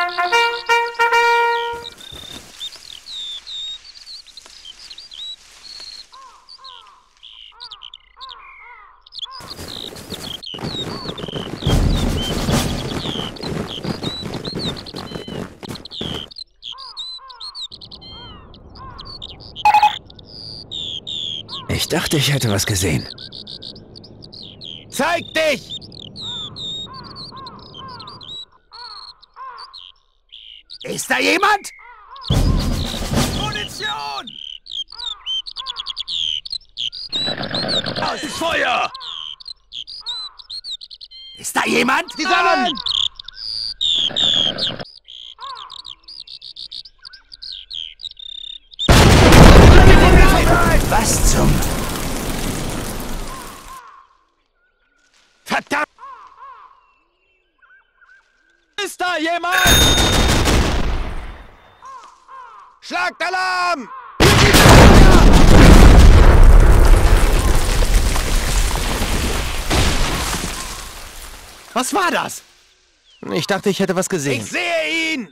Ich dachte, ich hätte was gesehen. Zeig dich! Ist da jemand? Munition! Aus Feuer! Ist da jemand? Die Sonne! Was zum... Verdammt! Ist da jemand? Schlagtalarm! Was war das? Ich dachte, ich hätte was gesehen. Ich sehe ihn!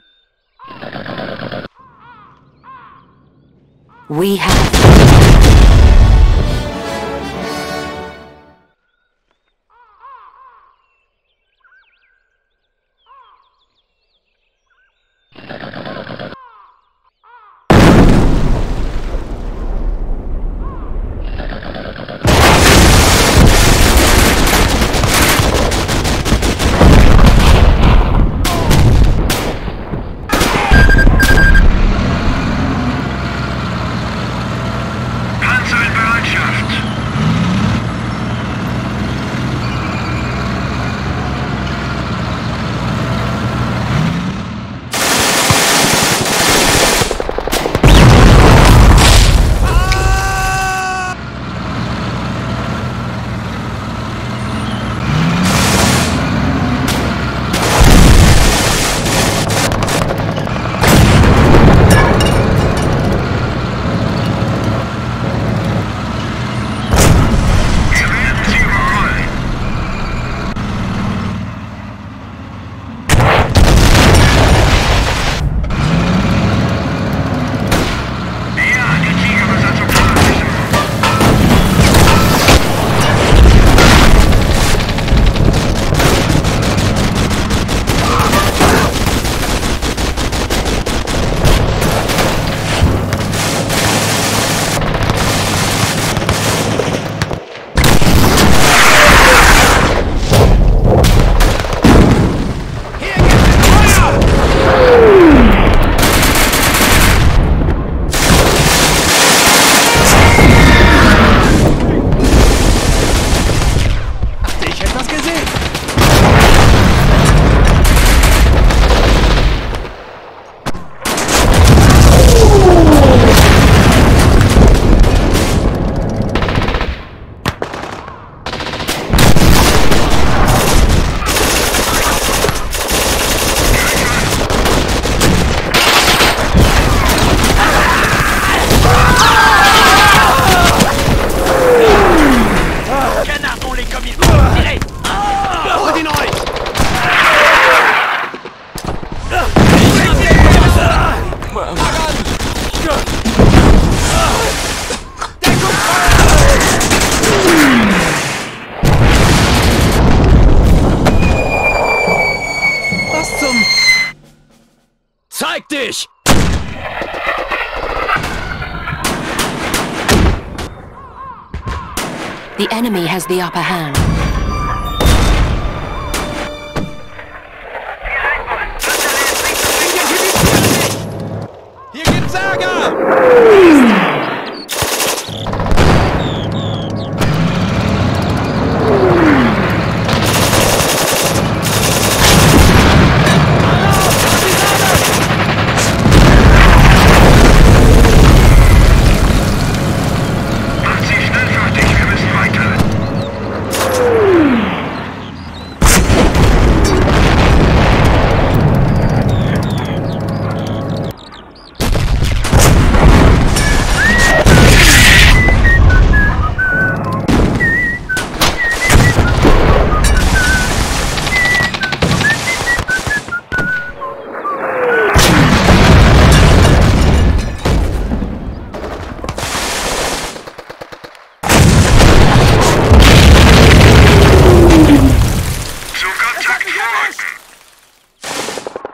We have... Zeig dich! The enemy has the upper hand. Hier gibt's Ärger!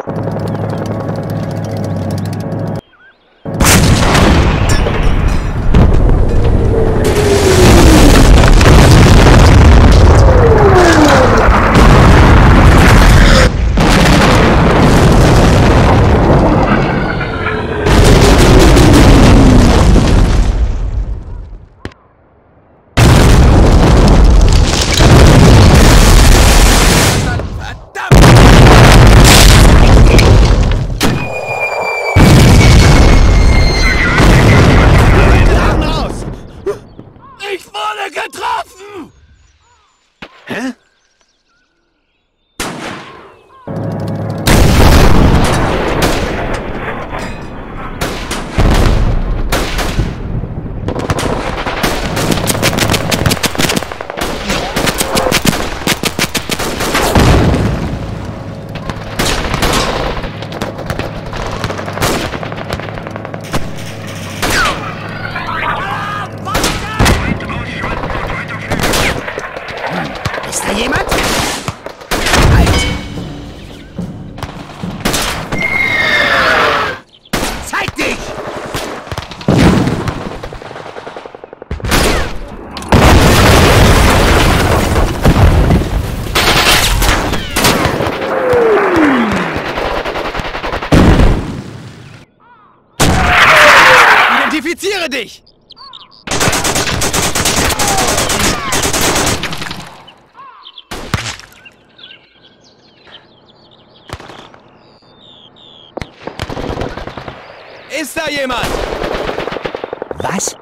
Ist da jemand? Halt! Zeig dich! Identifiziere dich! Ist da jemand? Was?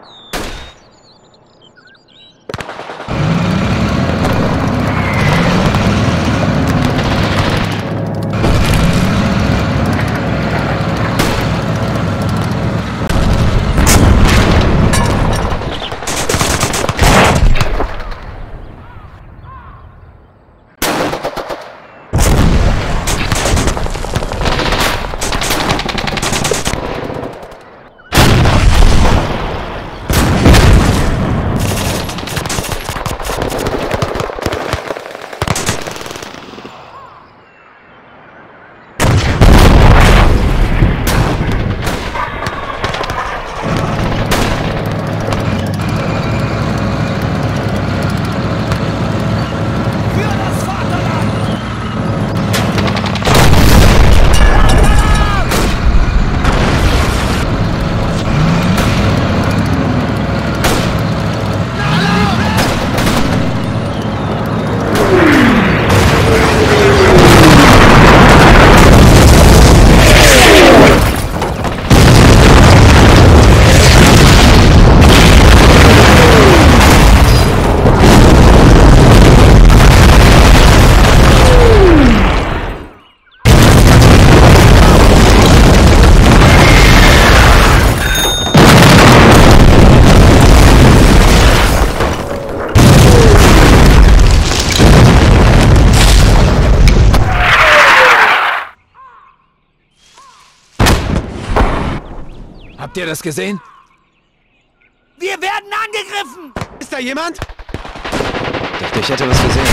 Habt ihr das gesehen? Wir werden angegriffen! Ist da jemand? Dachte, ich hätte was gesehen.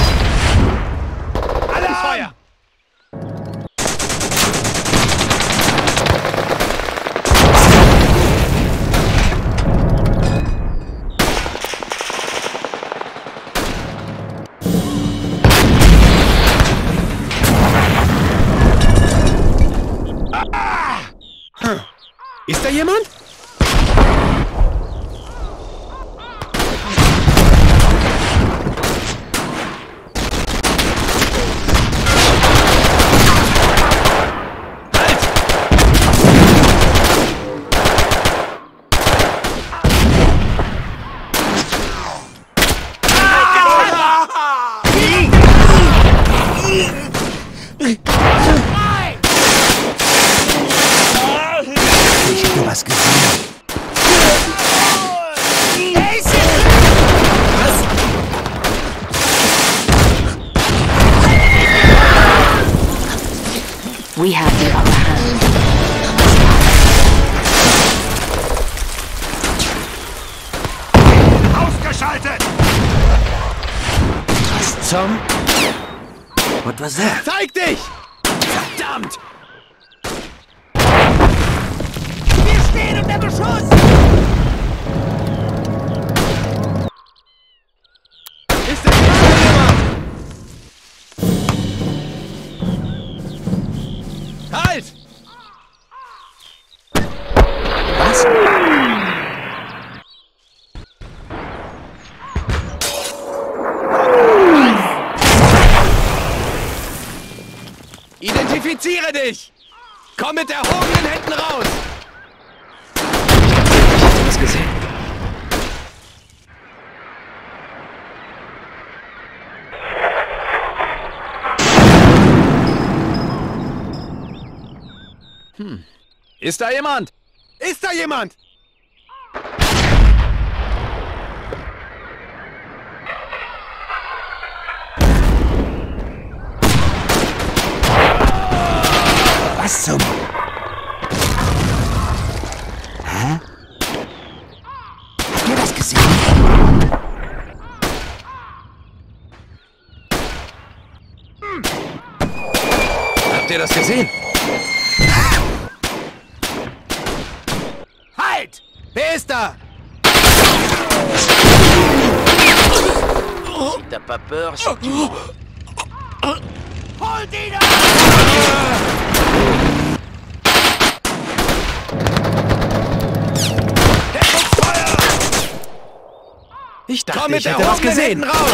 Alle Feuer! Ist da jemand? Was gesehen? We have the upper hand. Ausgeschaltet! Was zum? What was that? Zeig dich! Verdammt! Unter Beschuss! Ist es jemand? Halt! Was? Identifiziere dich! Komm mit erhobenen Händen raus! Ich hätte was gesehen. Ist da jemand? Ist da jemand? Was zum... Hä? Habt ihr das gesehen? Habt ihr das gesehen? Halt! Wer ist da? Si t'as pas peur, c'est que tu mens. Holt ihn Deckungsfeuer! Ich Komm dachte, mit ich hätte was erhobenen gesehen. Händen raus!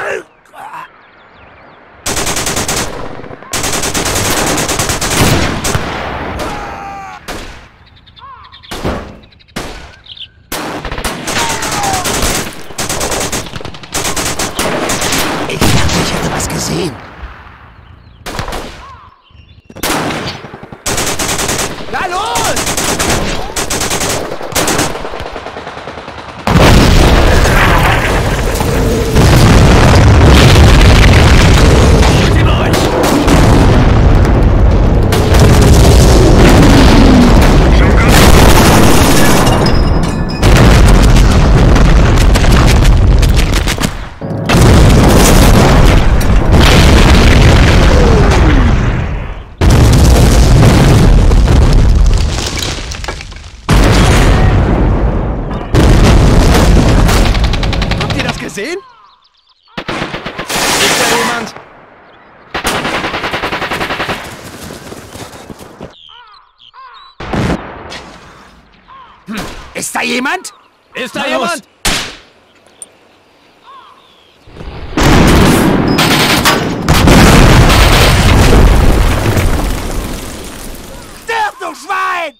Ich dachte, ich hätte was gesehen. Na los! Gesehen? Ist da jemand? Ist da jemand? Ist da jemand? Stirb, du Schwein!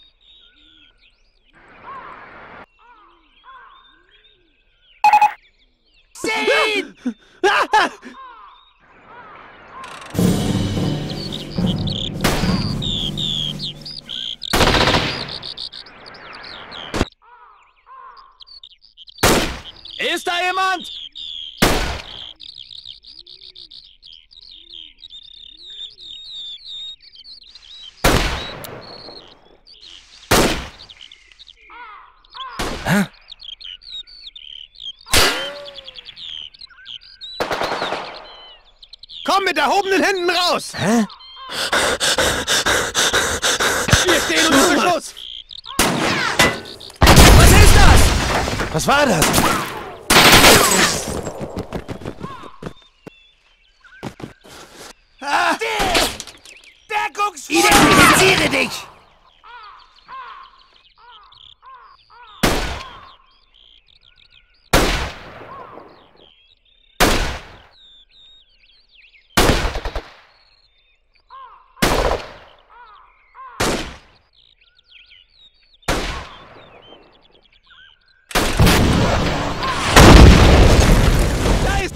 Ihn! Ist da jemand? Hä? Komm mit erhobenen Händen raus! Hä? Wir stehen unter Beschuss! Was ist das? Was war das? Deckungsfeuer! Identifiziere dich! Da ist...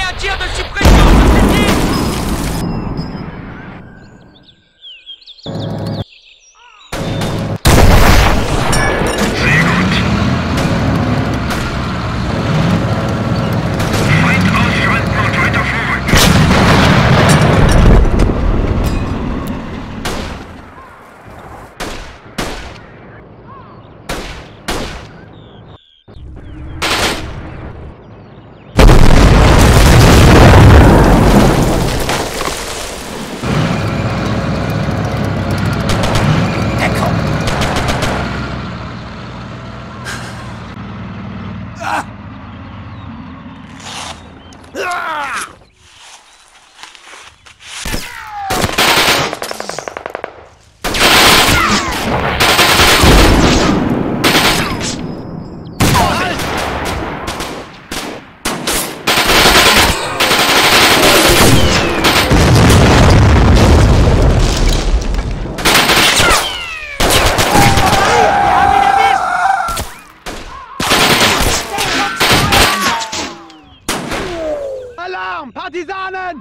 un tir de suppression sur cette ligne! Alarm! Partisanen!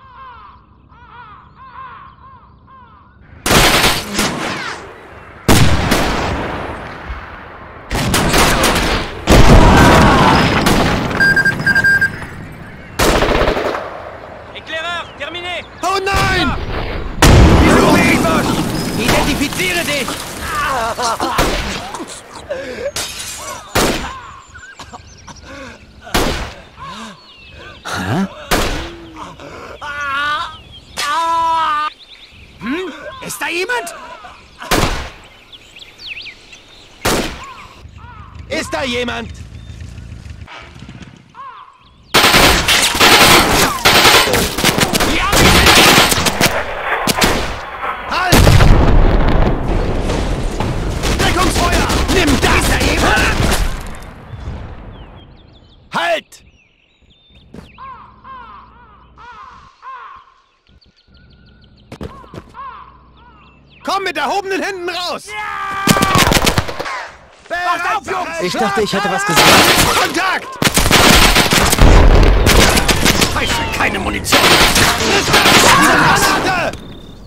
Éclaireur, terminé! Oh nein! Identifiziere dich! Ist da jemand? Ist da jemand? Halt! Deckungsfeuer! Nimm das! Ist da jemand? Halt! Komm mit erhobenen Händen raus! Pass auf, Jungs! Ich dachte, ich hätte was gesehen. Kontakt! Scheiße, keine Munition! Granate!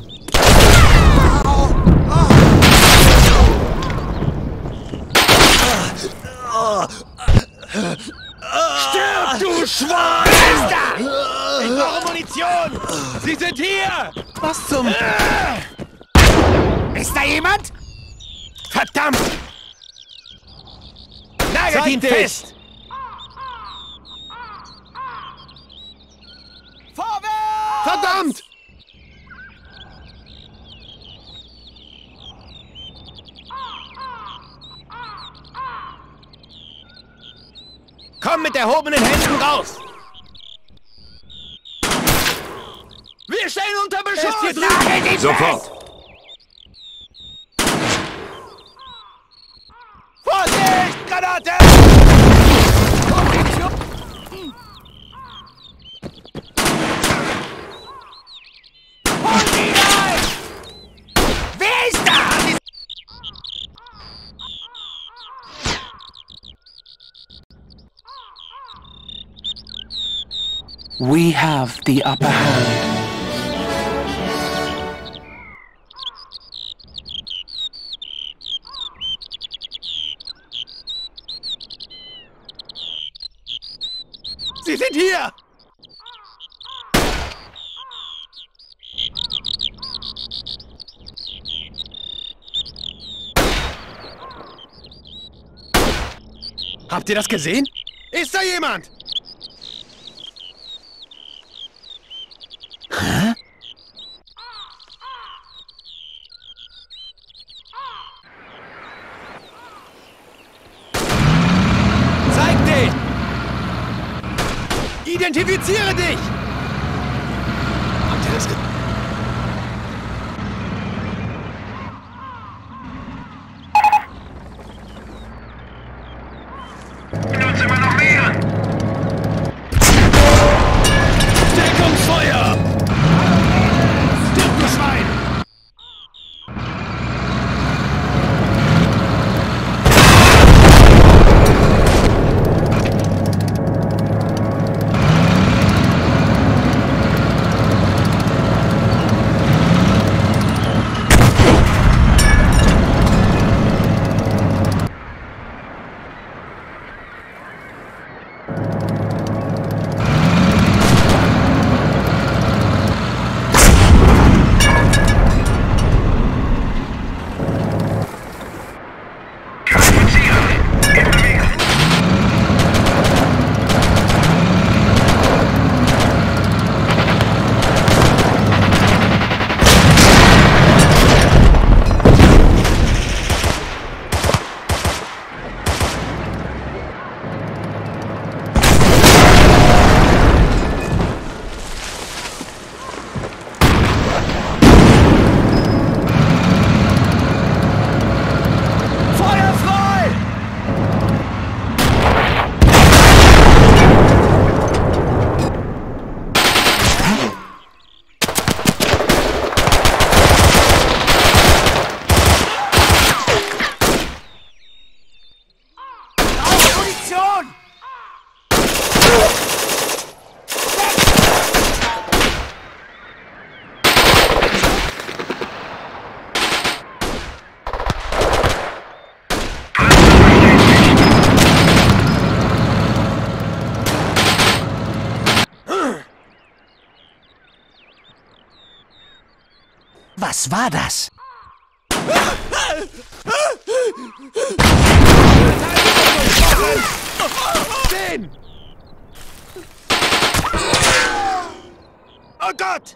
Stirb, du Schwein! Ich brauche Munition! Sie sind hier! Was zum... Ist da jemand? Verdammt! Nagelt ihn fest! Vorwärts! Verdammt! Komm mit erhobenen Händen raus! Wir stehen unter Beschuss! Nagelt ihn Sofort! fest! Vorsicht! Granate! Hol ihn ein! Wer ist da? We have the upper hand. Sie sind hier! Habt ihr das gesehen? Ist da jemand? Hä? Zeig dich! Identifiziere dich! Habt ihr das gesehen? Deckungsfeuer! Stirb, du Schwein! Was war das? Stehen! Oh Gott!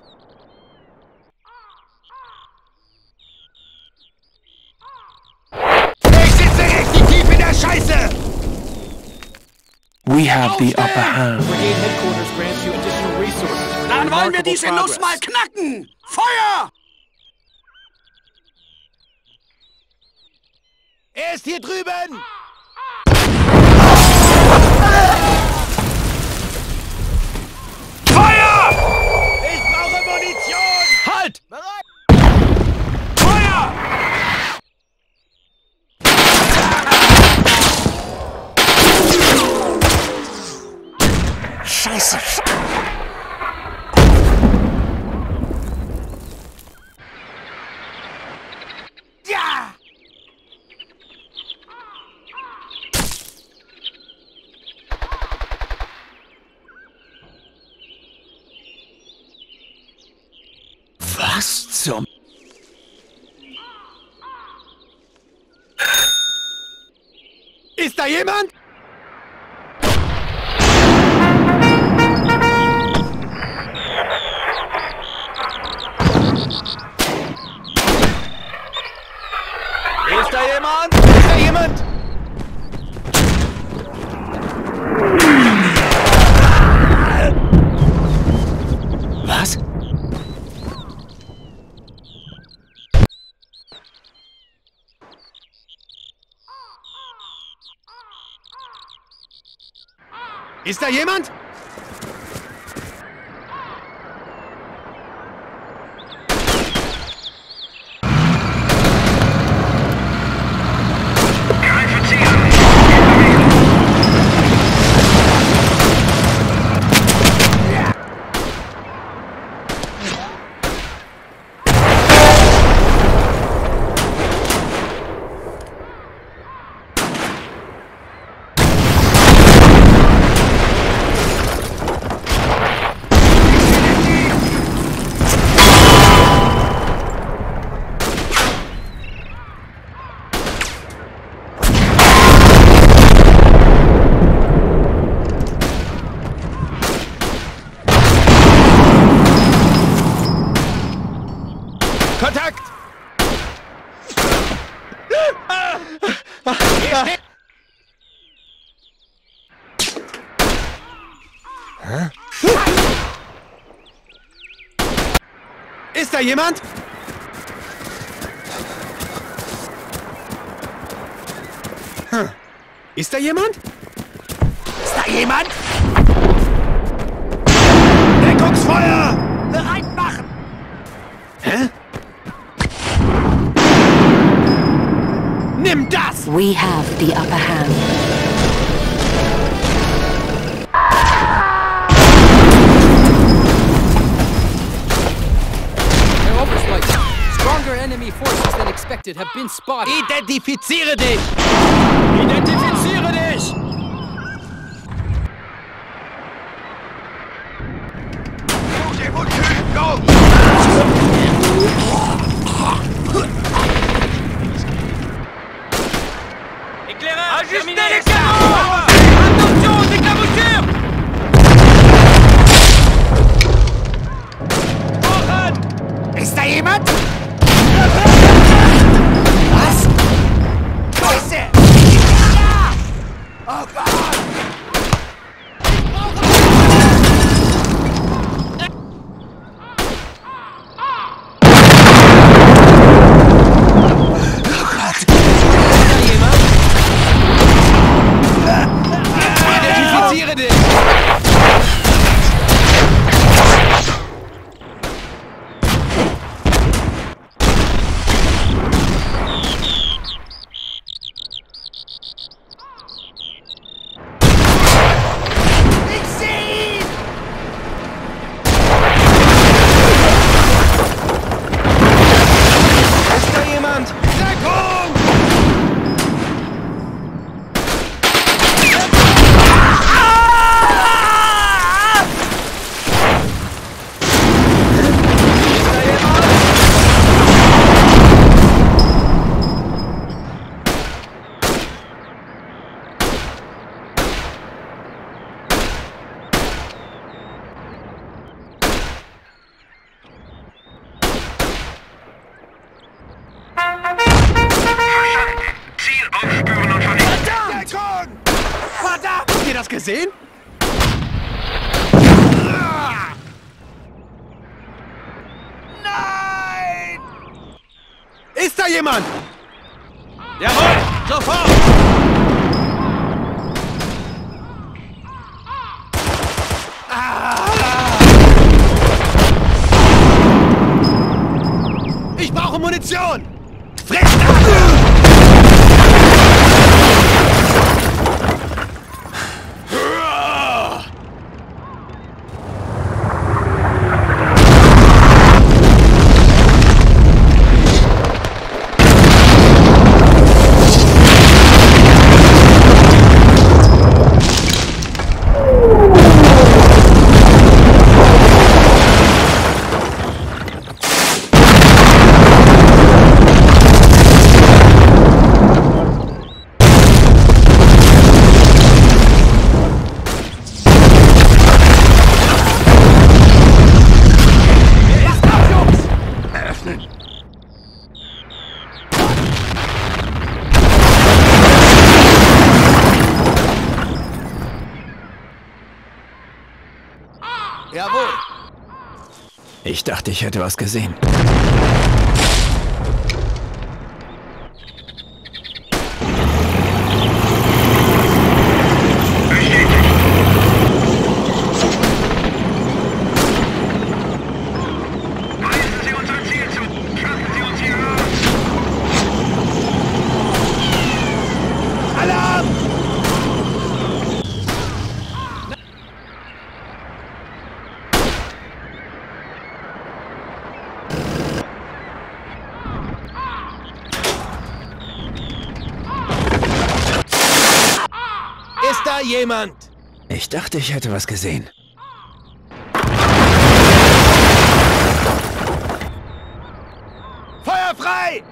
Ich sitze richtig tief in der Scheiße! We have the upper hand. Brigade Headquarters grants you additional resources. Dann wollen wir diese Remarkable Nuss mal knacken! Feuer! Er ist hier drüben! Feuer! Ich brauche Munition! Halt! Feuer! Scheiße. Ja! Was zum... Ist da jemand? Ist da jemand? Ist da jemand? Was? Ist da jemand? Kontakt! Hä? Ist da jemand? Ist da jemand? Ist da jemand? Deckungsfeuer! Bereit machen! Hä? Nimm das! We have the upper hand. They're overflight. Stronger enemy forces than expected have been spotted. Identifiziere dich! Identifiziere dich! Éclaireur, Ajustez terminé. l'éclaireur! Attention aux éclaboussures! Voran! Ist da jemand? Was? Scheiße! Ja! gesehen? Nein! Ist da jemand? Jawohl! Sofort! Ich brauche Munition! Friss Jawohl. Ich dachte, ich hätte was gesehen. Ist da jemand? Ich dachte, ich hätte was gesehen. Feuer frei!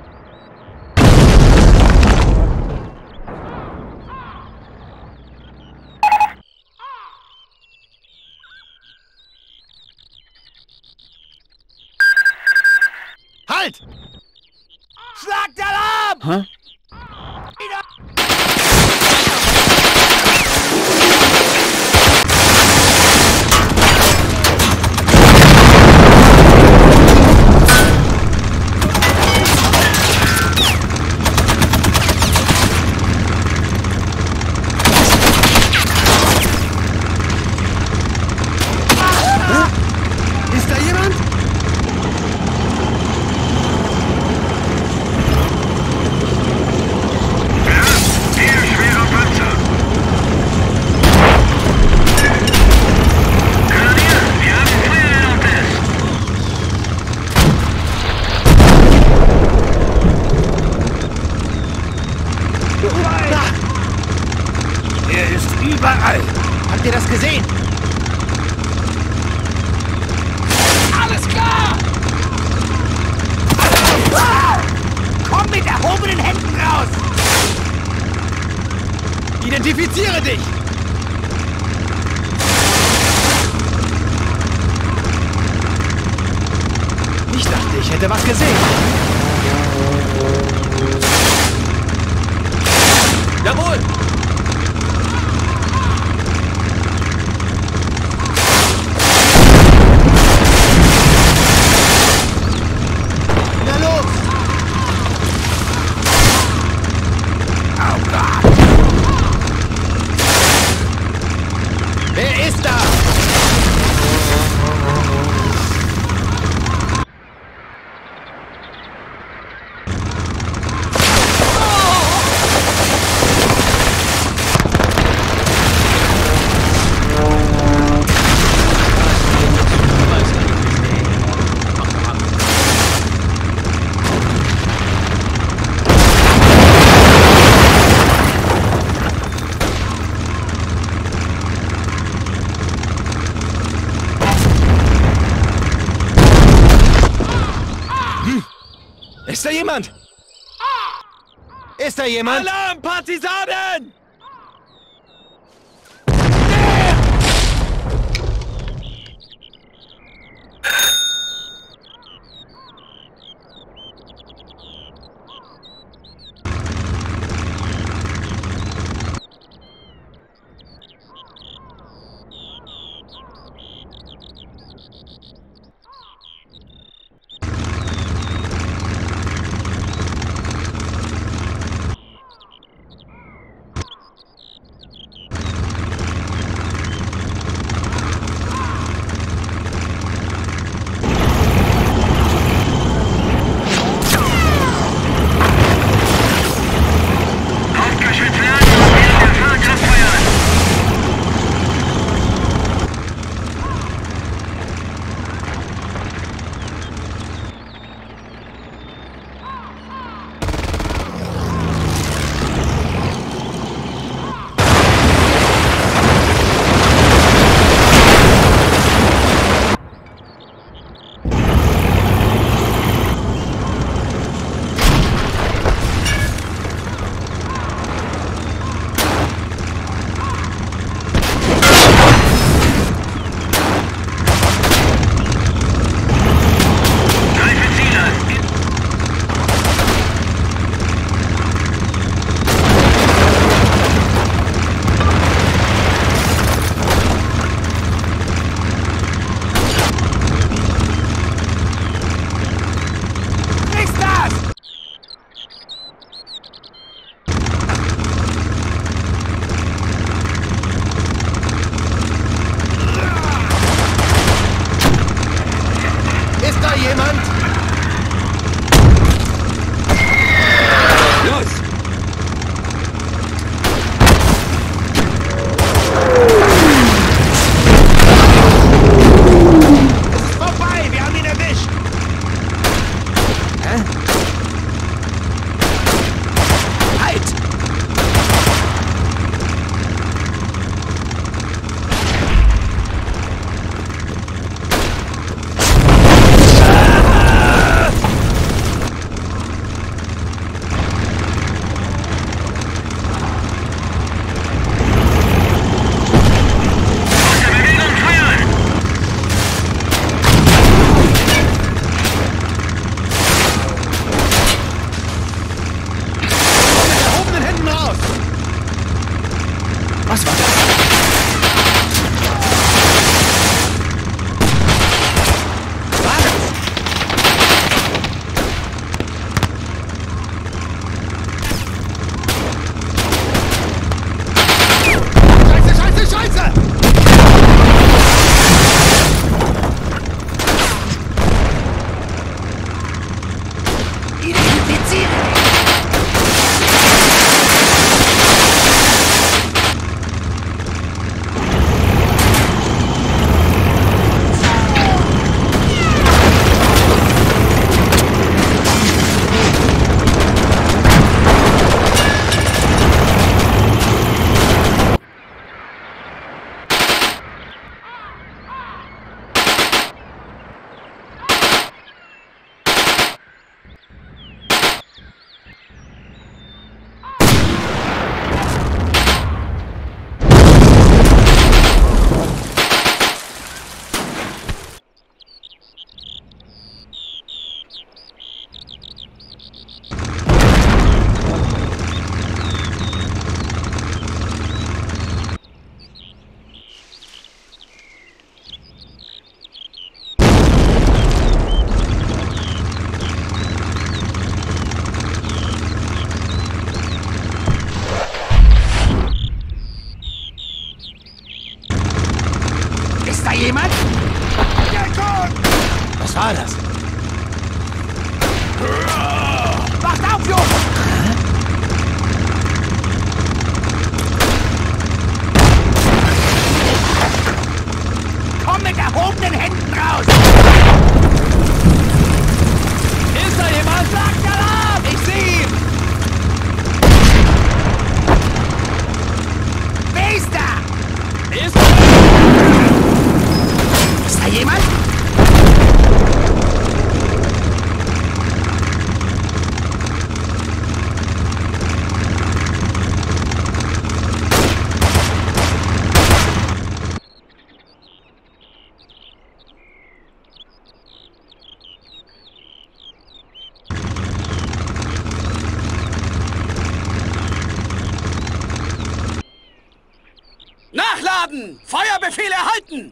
Halt! Schlagt Alarm! Hä? Ist da jemand? Er ist überall. Habt ihr das gesehen? Alles klar! Komm mit erhobenen Händen raus! Identifiziere dich! Ich dachte, ich hätte was gesehen. Jawohl! Na los! Oh Gott! Wer ist da? Ist da jemand? Ist da jemand? Alarm, Partisanen! jemand? Los! Es ist vorbei! Wir haben ihn erwischt! Hä? Halt! Erhobenen Händen raus! Was war das? War das? Scheiße, Scheiße, Scheiße! Identifizieren! Ist da jemand? Was war das? Wacht auf, Jungs! Komm mit erhobenen Händen raus! Ist da jemand? Sagt Alarm! Ich sehe ihn! Wer ist da? Ist Ist da jemand? Nachladen! Feuerbefehl erhalten!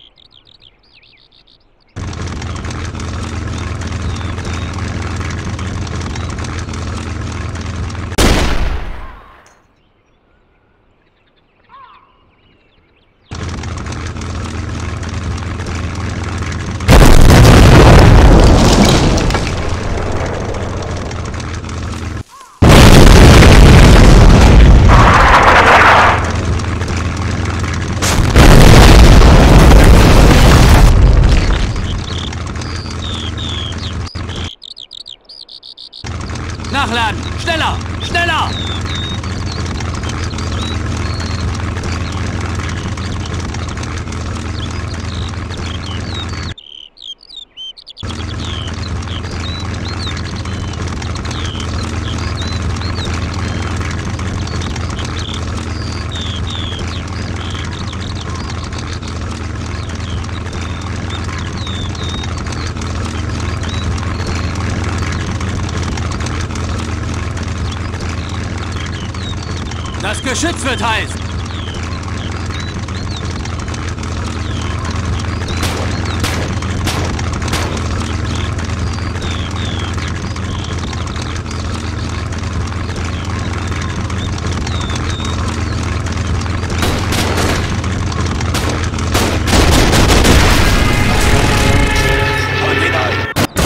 Nachladen! Schneller! Schneller! Das Geschütz wird heiß! Und hinein!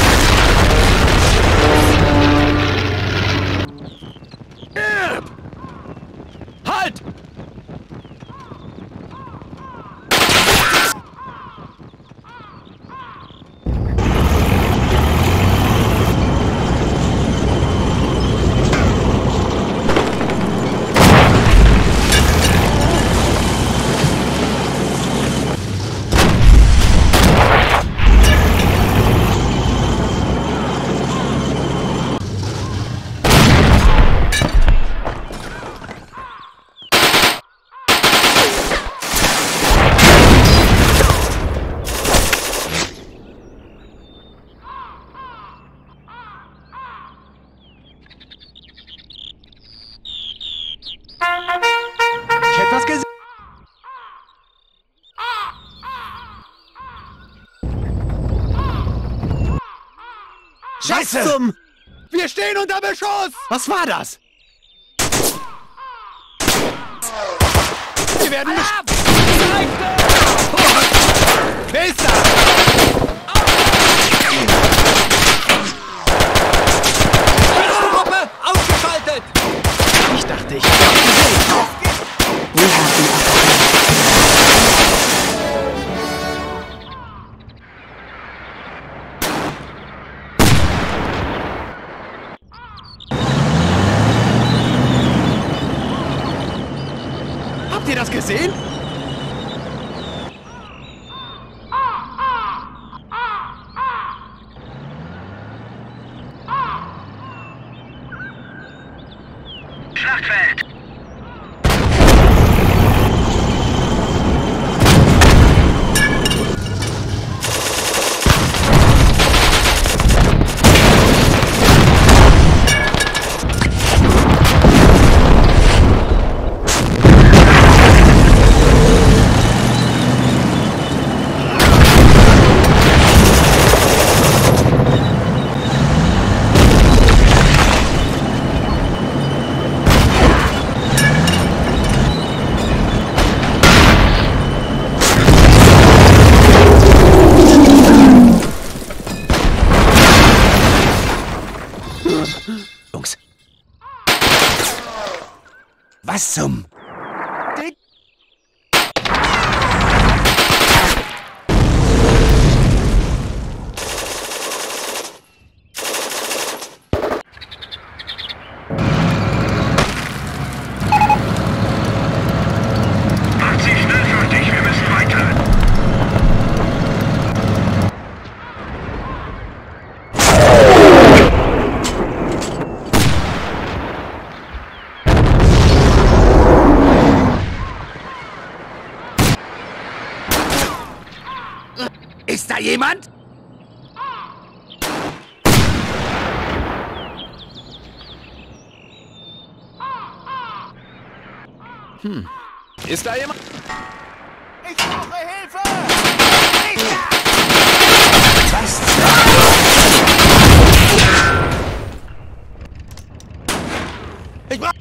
Scheiße! Was zum... Wir stehen unter Beschuss! Was war das? Wir werden Wer ist da? Gruppe ausgeschaltet! Ich dachte, ich habe ihn gesehen. We have the upper hand. Habt ihr das gesehen? Schlachtfeld! Jungs. Was zum... Macht sie schnell fertig, wir müssen weiter. Ist da jemand? Ist da jemand? Ich brauche Hilfe! Was? Ich brauche...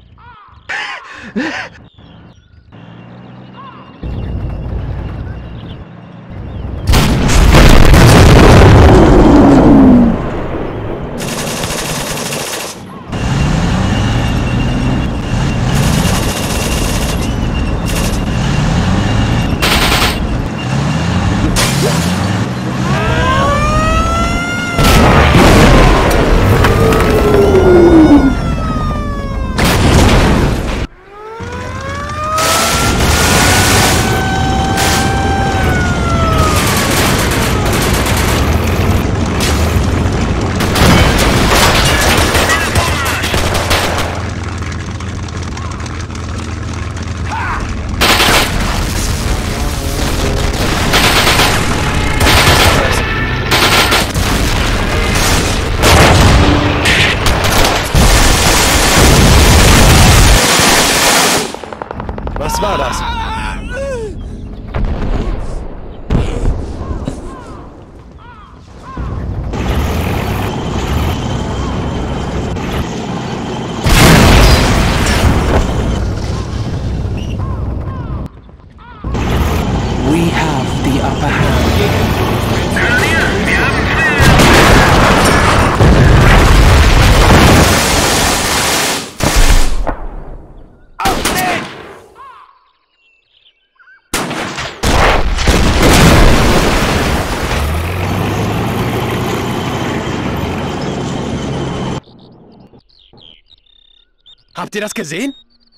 Was war das? We have the upper hand. Kanonier, wir haben Feuer! Habt ihr das gesehen?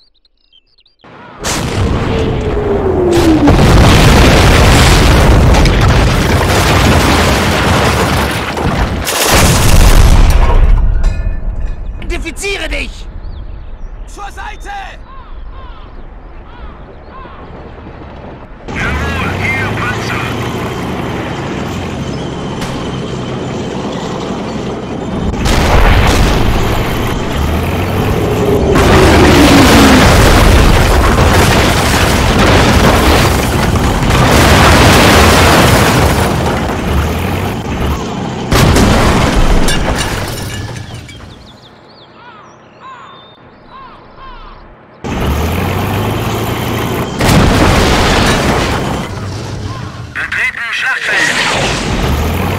Identifiziere dich! Zur Seite! Jawohl, hier Panzer! Schlachtfeld.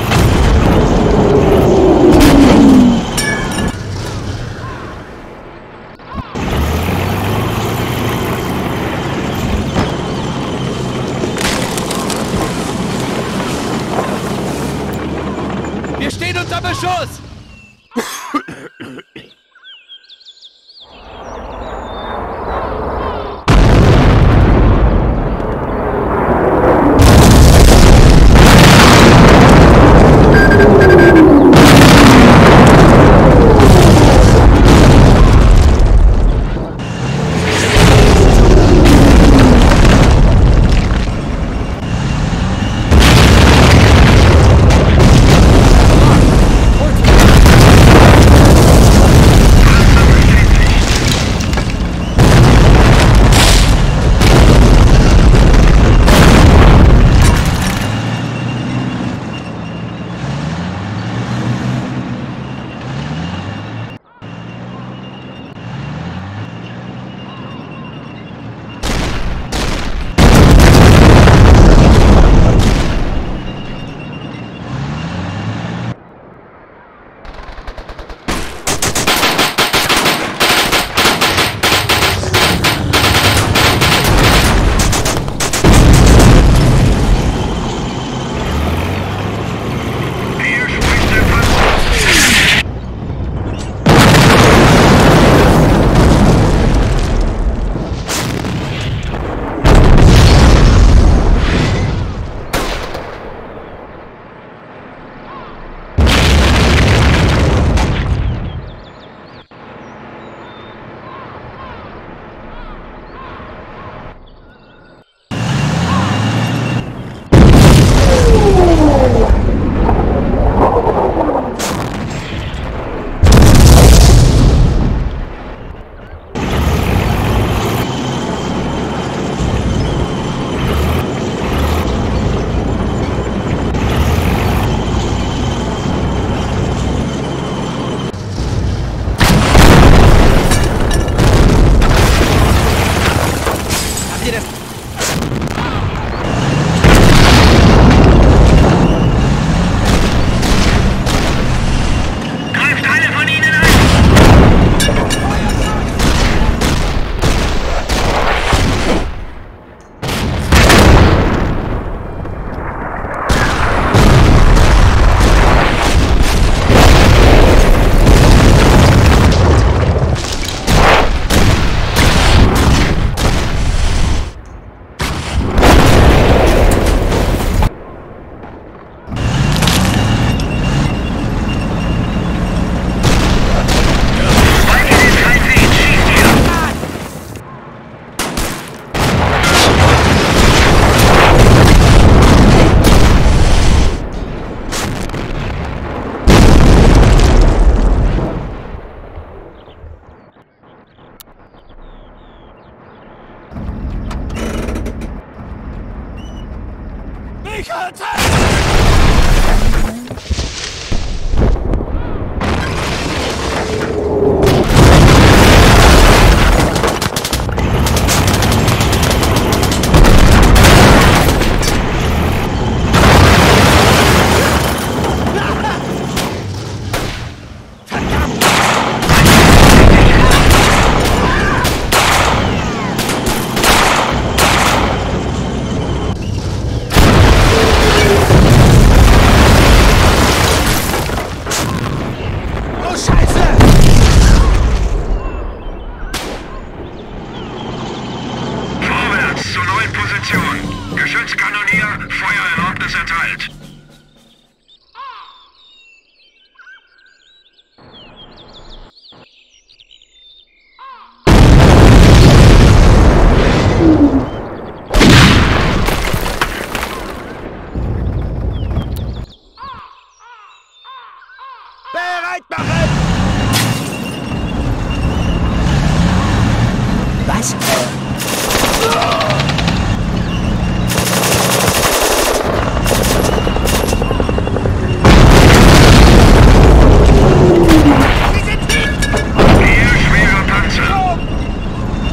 Wir stehen unter Beschuss!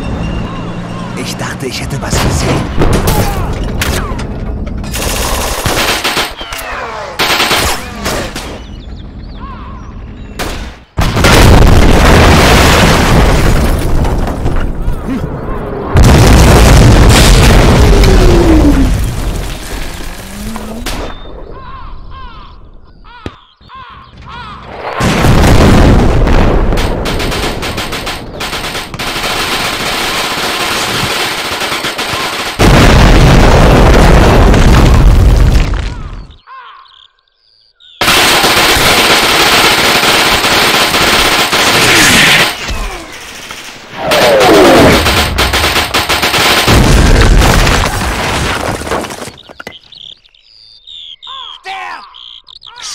Ich dachte, ich hätte was gesehen.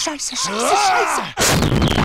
Scheiße, scheiße, scheiße.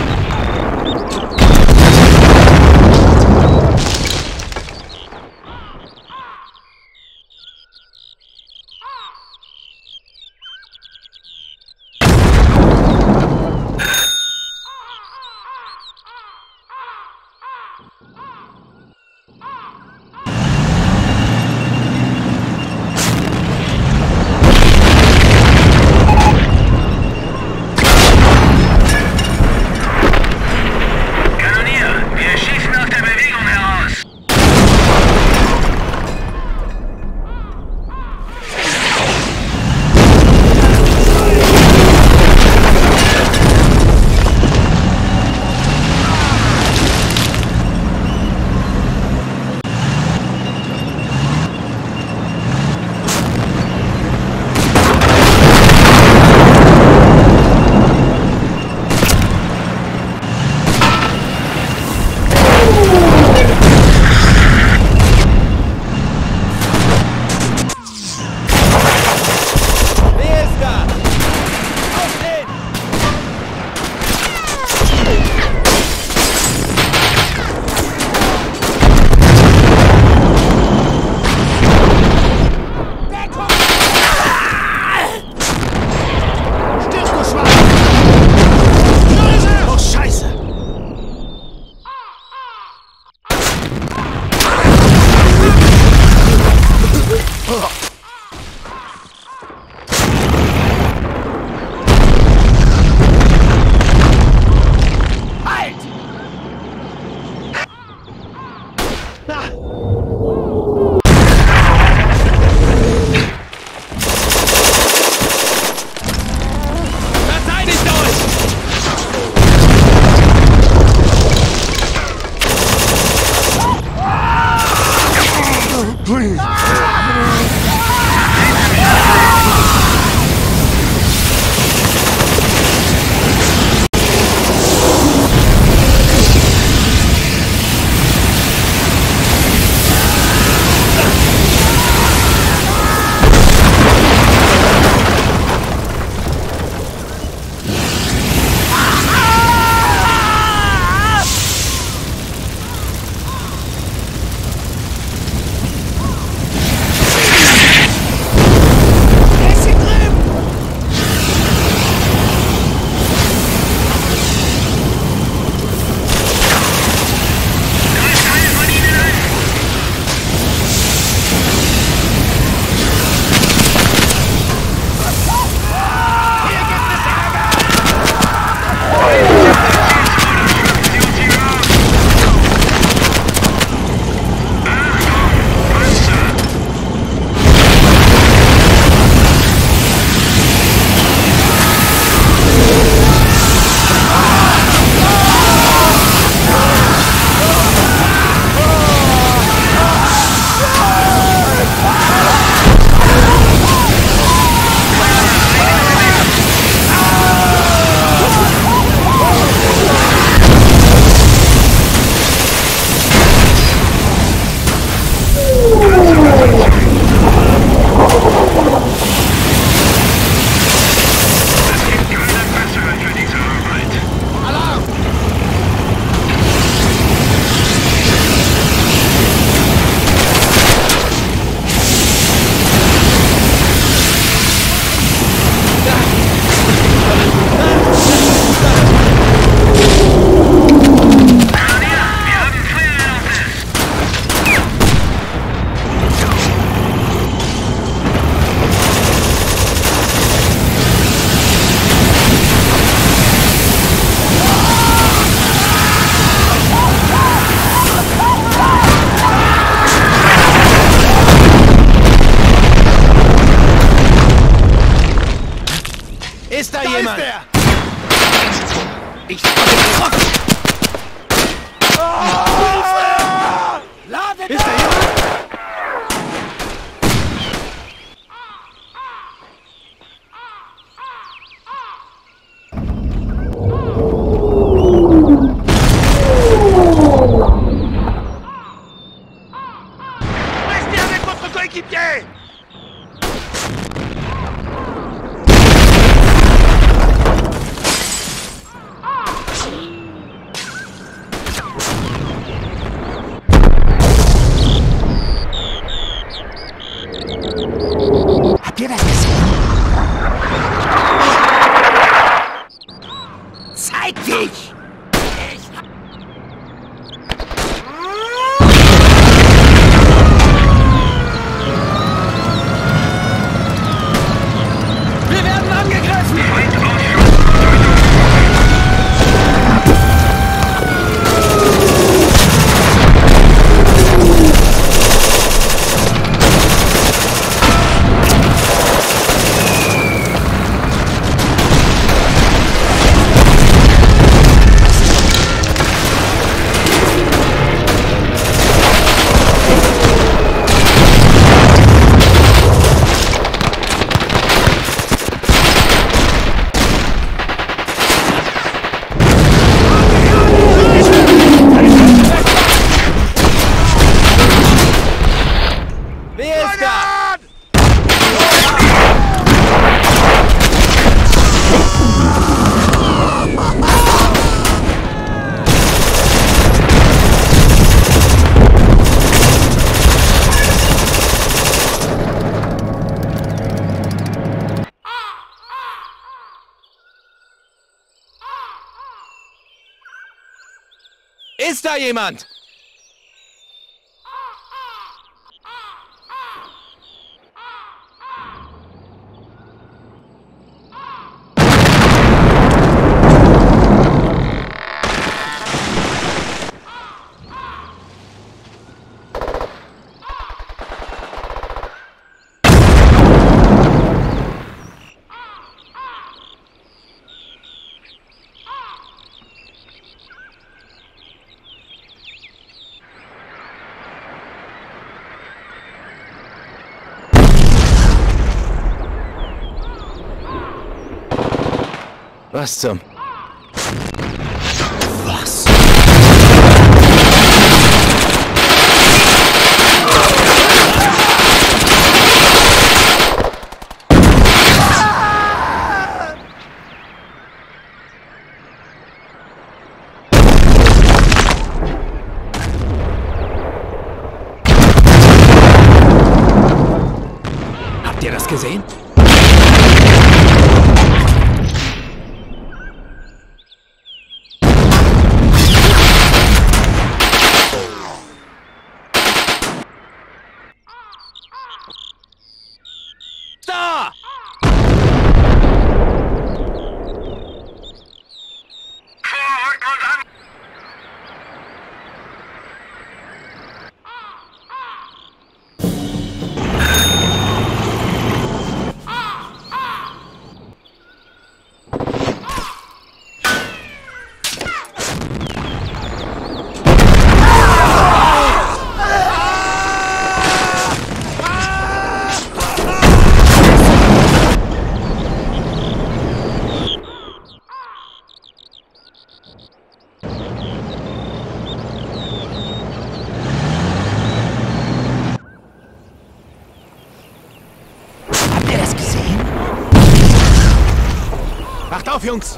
Ist da jemand? Ist der! Ich hab ihn getroffen! Ladet Ist da jemand? Restez avec votre coéquipier! Ist da jemand? Was zum... Was? Habt ihr das gesehen? Da! Vorrücken und an! Habt ihr das gesehen? Macht auf, Jungs!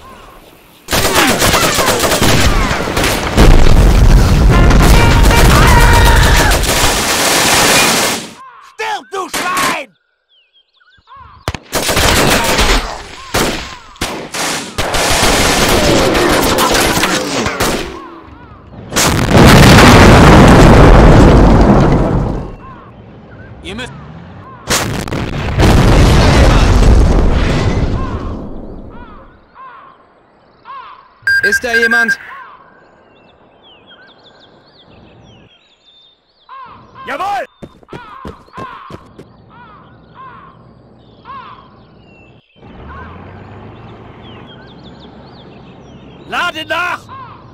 Stirb, du Schwein! Ihr müsst... Ist da jemand? Jawohl! Lade nach!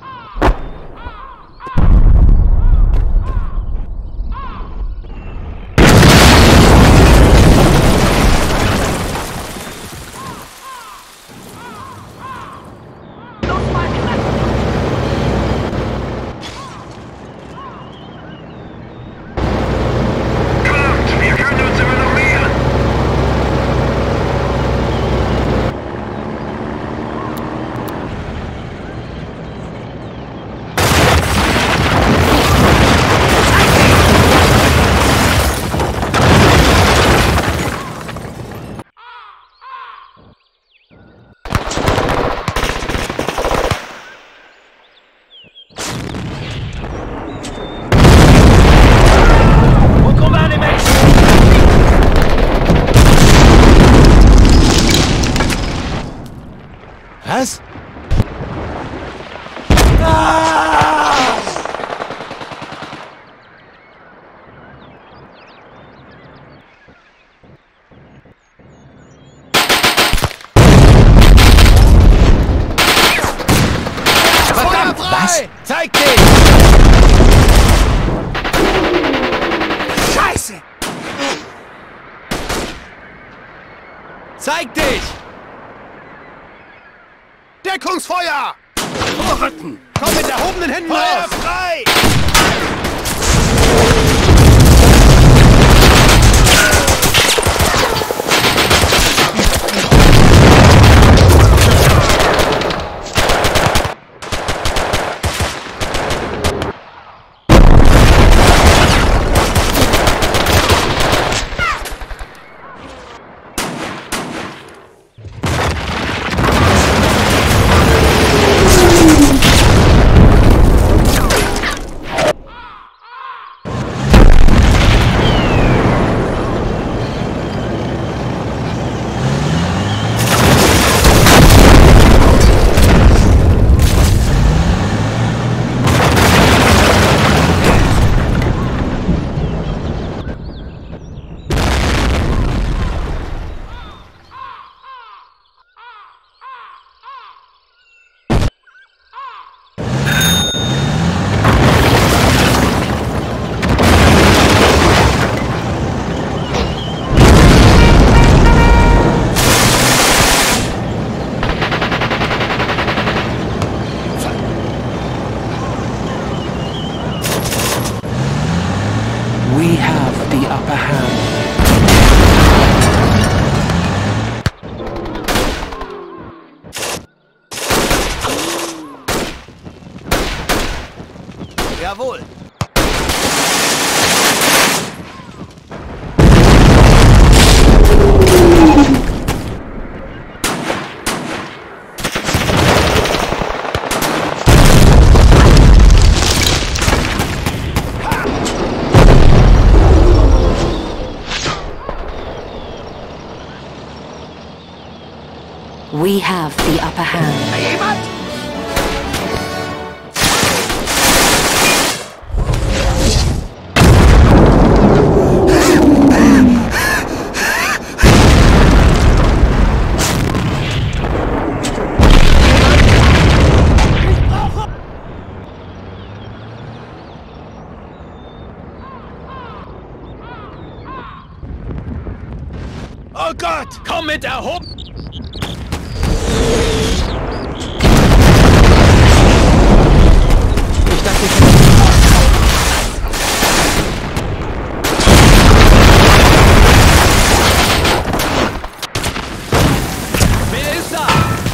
Kommt, wir können uns evaluieren! Wo kommen alle Menschen? Was? Verdammt! Was? Zeig dich! Scheiße! Zeig dich! Deckungsfeuer! Vorrücken! Komm mit erhobenen Händen Feuer raus! frei! Jawohl. We have the upper hand. Jemand? Oh Gott! Komm mit erhoben! Ich dachte, ich hätte... Wer ist da?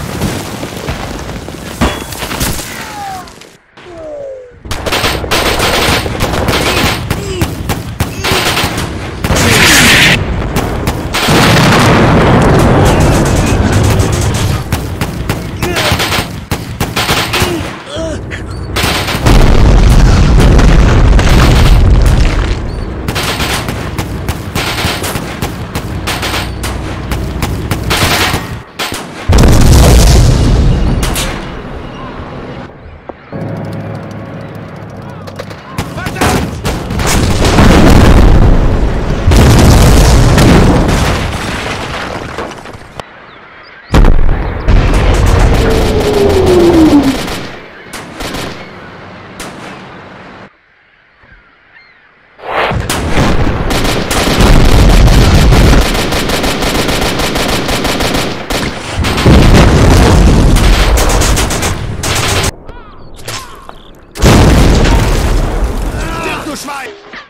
Du Schwein!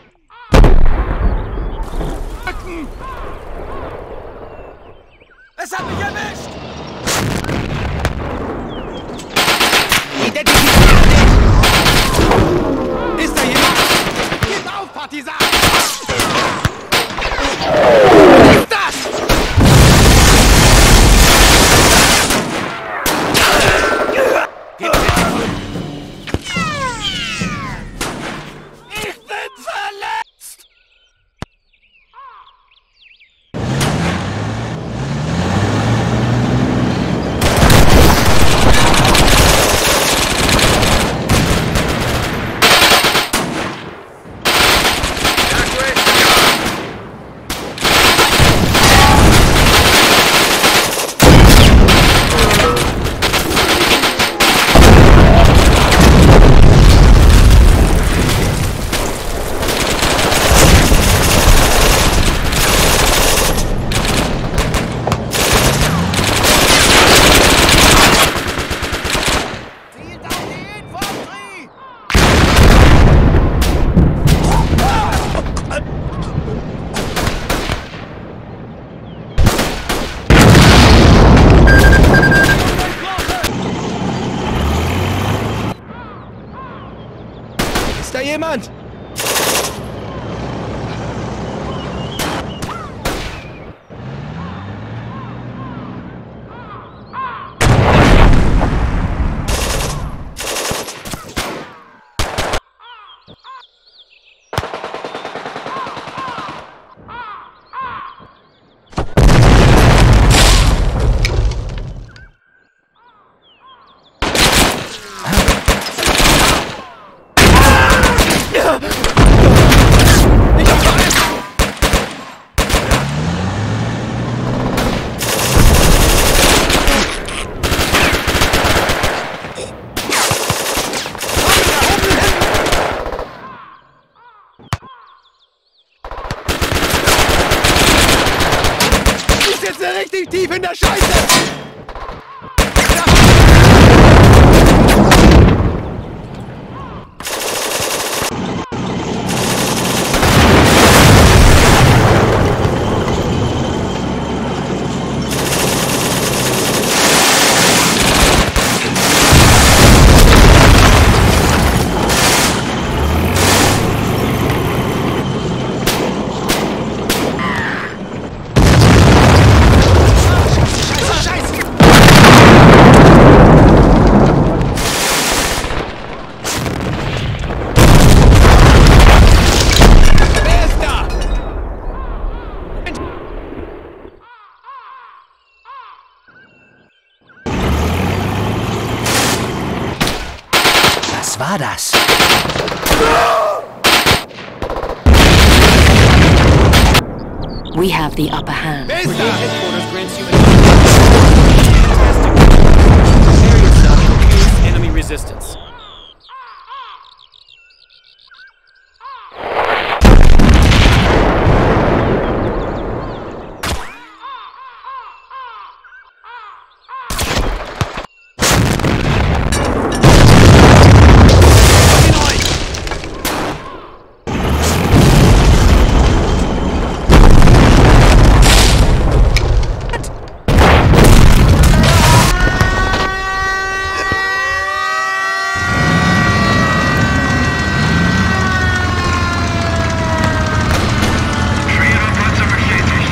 Es hat mich erwischt! Identifiziert dich! Ist da jemand? Gib auf, Partisan! Was ist das? Gib mir! Ich bin verletzt! Ist da jemand? Ich sitze richtig tief in der Scheiße! Was war das? We have the upper hand. Wer ist Brigade da? headquarters grants you fantastic. Prepare yourself to face enemy resistance. Schwere bestätigt.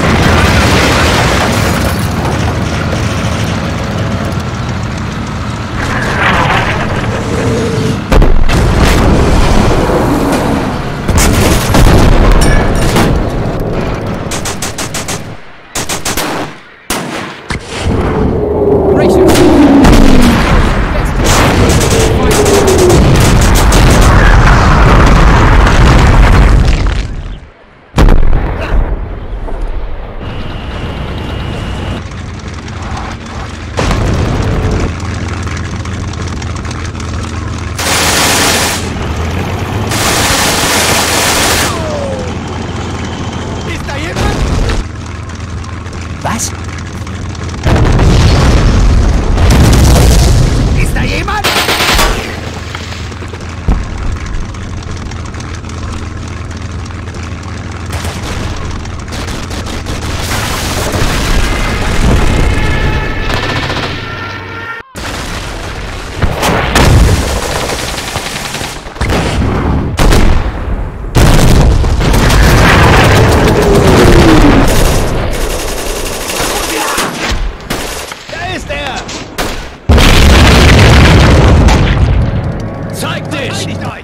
Brace yourself. Ist da jemand? Was? Ist da jemand? Da ist er! Zeig dich! Verteidigt euch!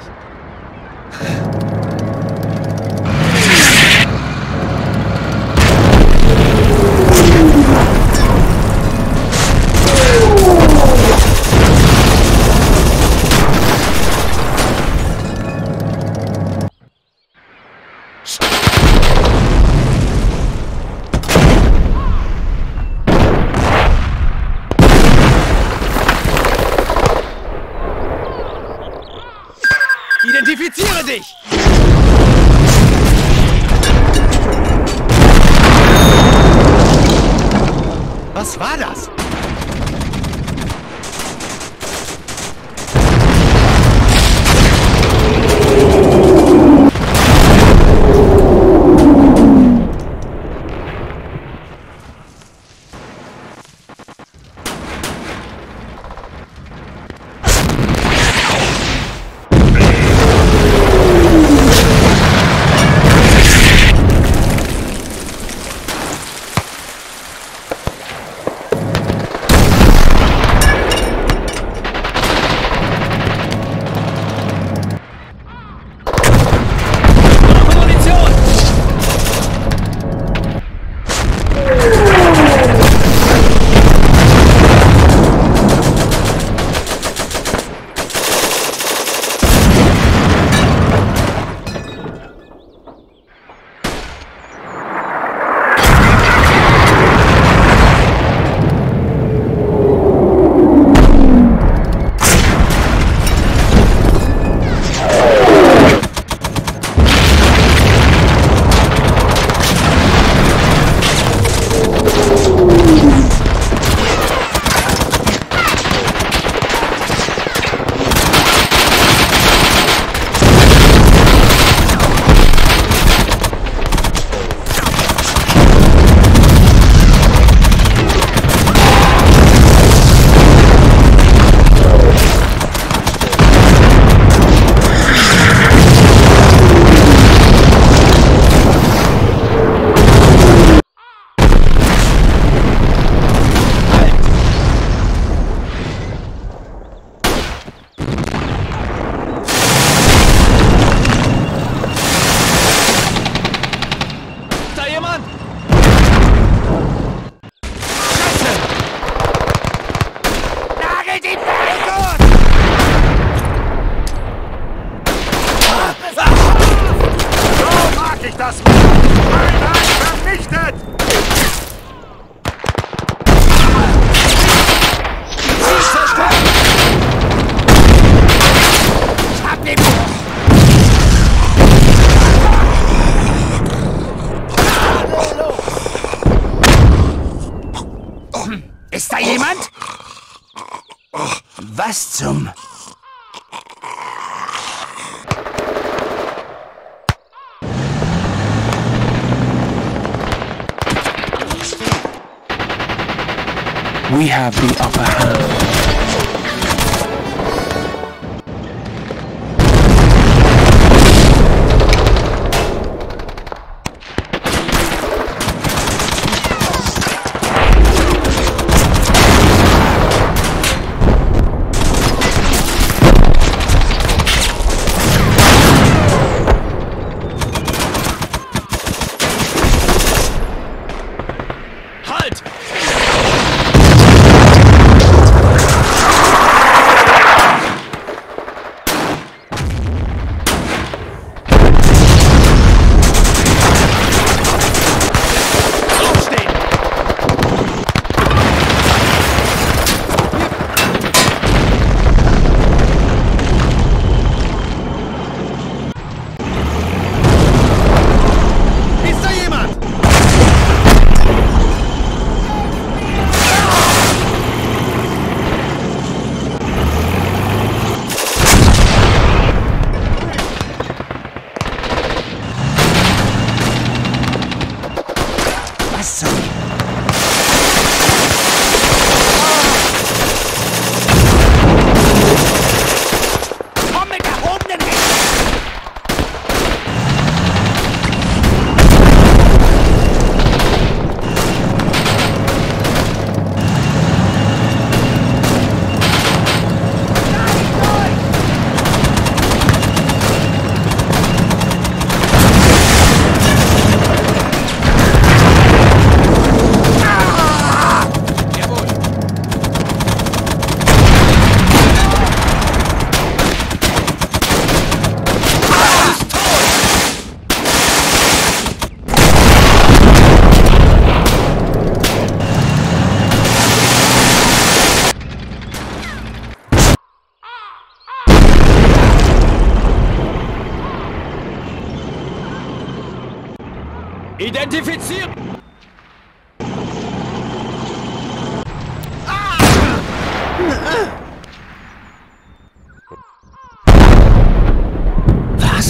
Identifiziere dich! Was war das? Ist da jemand? Was zum... We have the upper hand. Halt! Aufstehen! Ist da jemand? Was zum... Komm mit erhobenen Händen! Jawohl. Identifizieren! Was?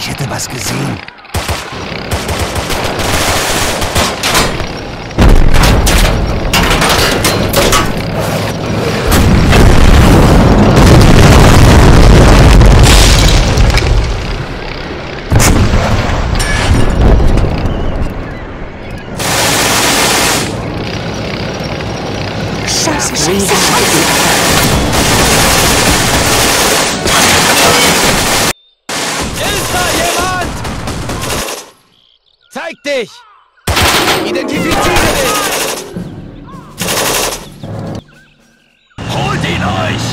ich hätte was gesehen. Scheiße, We scheiße, have scheiße. Ist da jemand? Zeig dich! Identifiziere dich! Holt ihn euch!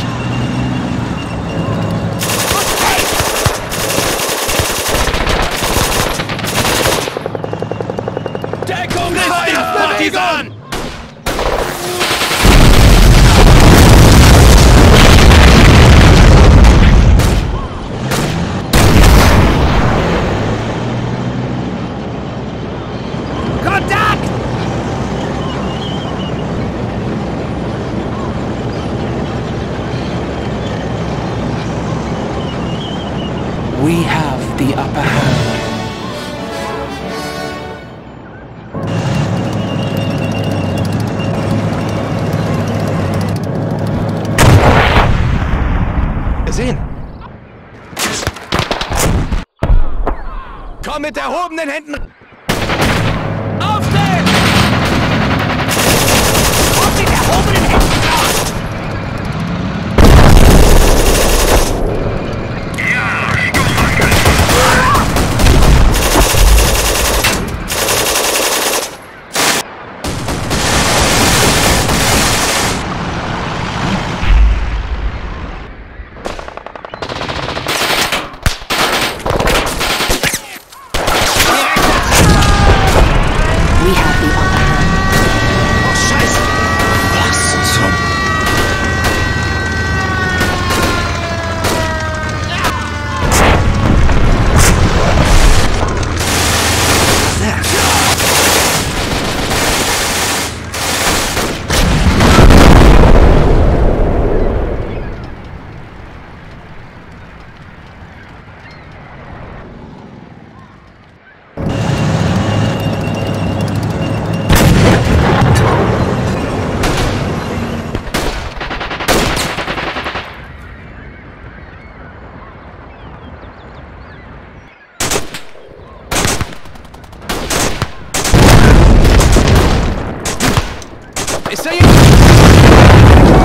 Deckung, Feuer, Partisan! Kontakt! We have the upper hand. Gesehen. Komm mit erhobenen Händen! Aufstehen! Kommt mit erhobenen Händen raus! We have the upper hand. Oh, Scheiße. Was zum... Ist da jemand?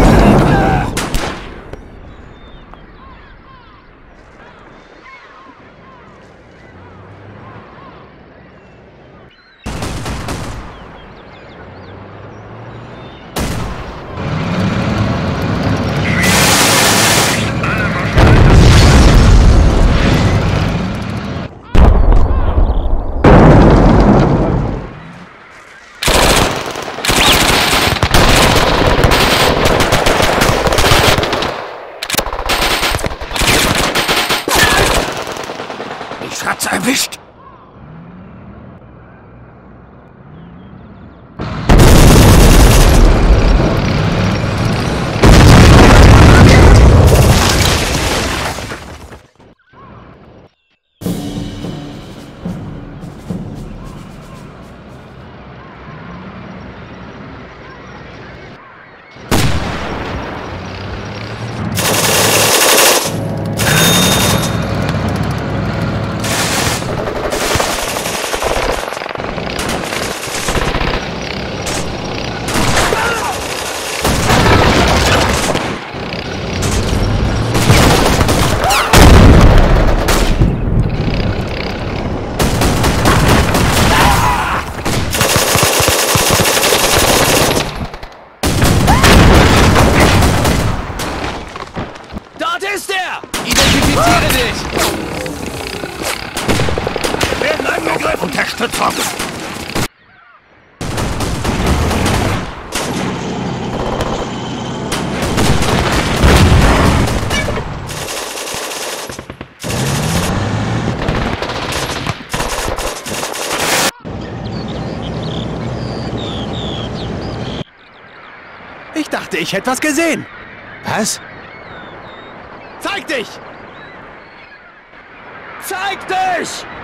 Ich hat's erwischt. Dort ist er! Identifiziere dich! Wir werden angegriffen. Unterstützung. Ich dachte, ich hätte was gesehen. Was? Zeig dich! Zeig Zeig dich!